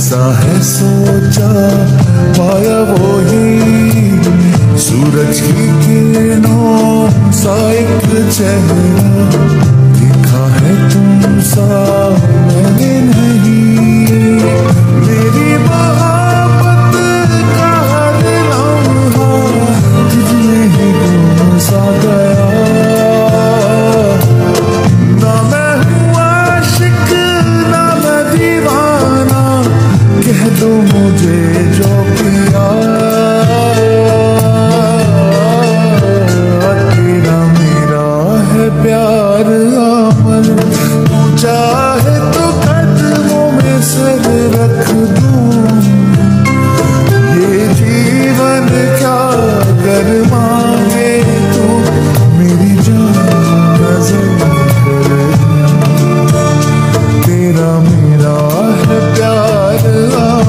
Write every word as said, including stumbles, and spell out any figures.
जैसा है सोचा पाया वो ही, सूरज की किरणों सा एक चेहरा, देखा है तुम सा मैंने नहीं। मेरी मोहब्बत का हर लम्हा तुझमें ही गुम सा गया। ना मैं हूँ आशिक ना मैं दीवाना, कह दो मुझे जो पिया। तेरा मेरा है प्यार अमर, तू चाहे तो कदमों में सिर रख दूं। ये जीवन क्या कर मांगे तू, मेरी जान नजर कर। तेरा मेरा है प्यार।